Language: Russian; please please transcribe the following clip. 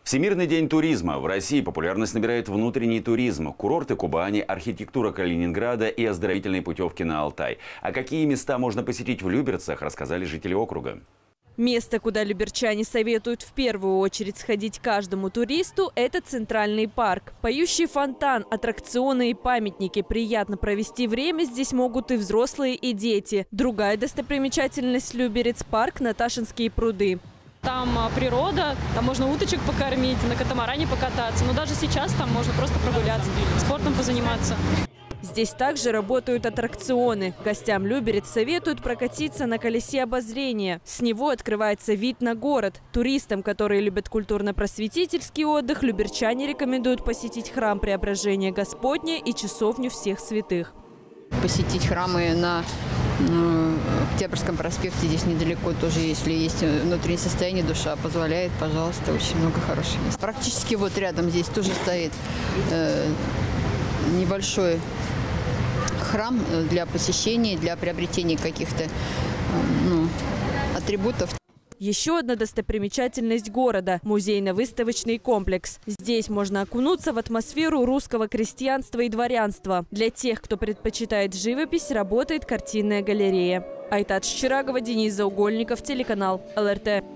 Всемирный день туризма. В России популярность набирает внутренний туризм. Курорты Кубани, архитектура Калининграда и оздоровительные путевки на Алтай. А какие места можно посетить в Люберцах, рассказали жители округа. Место, куда люберчане советуют в первую очередь сходить каждому туристу, это Центральный парк. Поющий фонтан, аттракционы и памятники. Приятно провести время здесь могут и взрослые, и дети. Другая достопримечательность Люберец – парк Наташинские пруды. Там природа, там можно уточек покормить, на катамаране покататься. Но даже сейчас там можно просто прогуляться, спортом позаниматься. Здесь также работают аттракционы. Гостям Люберец советуют прокатиться на колесе обозрения. С него открывается вид на город. Туристам, которые любят культурно-просветительский отдых, люберчане рекомендуют посетить храм Преображения Господня и часовню Всех Святых. Посетить храмы на Октябрьском проспекте здесь недалеко тоже, если есть внутреннее состояние, душа позволяет, пожалуйста, очень много хороших мест. Практически вот рядом здесь тоже стоит небольшой храм для посещения, для приобретения каких-то атрибутов. Еще одна достопримечательность города – музейно-выставочный комплекс. Здесь можно окунуться в атмосферу русского крестьянства и дворянства. Для тех, кто предпочитает живопись, работает картинная галерея. Айтат Шчирагова, Денис Заугольников, телеканал ЛРТ.